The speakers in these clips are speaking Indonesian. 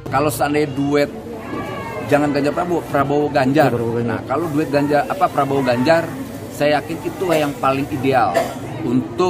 Kalau seandainya duet jangan Ganjar Prabowo, Prabowo Ganjar. Nah, kalau duet Prabowo Ganjar, saya yakin itu yang paling ideal untuk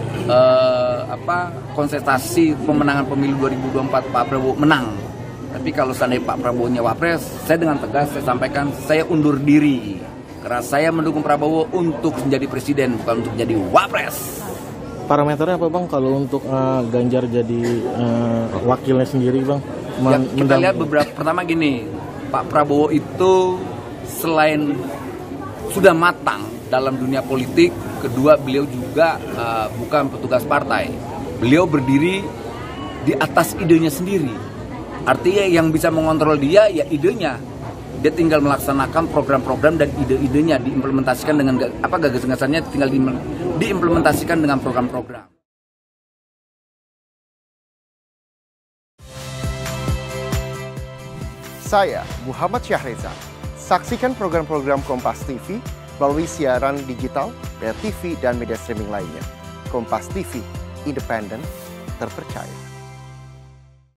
konsentrasi pemenangan pemilu 2024 Pak Prabowo menang. Tapi kalau seandainya Pak Prabowo-nya Wapres, saya dengan tegas saya sampaikan saya undur diri. Karena saya mendukung Prabowo untuk menjadi presiden, bukan untuk jadi Wapres. Parameternya apa Bang kalau untuk Ganjar jadi wakilnya sendiri Bang? Kita lihat beberapa, pertama gini, Pak Prabowo itu selain sudah matang dalam dunia politik, kedua beliau juga bukan petugas partai. Beliau berdiri di atas idenya sendiri. Artinya yang bisa mengontrol dia ya idenya. Dia tinggal melaksanakan program-program dan ide-idenya diimplementasikan dengan gagasan-gagasannya tinggal diimplementasikan dengan program-program. Saya Muhammad Syahreza. Saksikan program-program Kompas TV melalui siaran digital, pay TV, dan media streaming lainnya. Kompas TV, independen, terpercaya.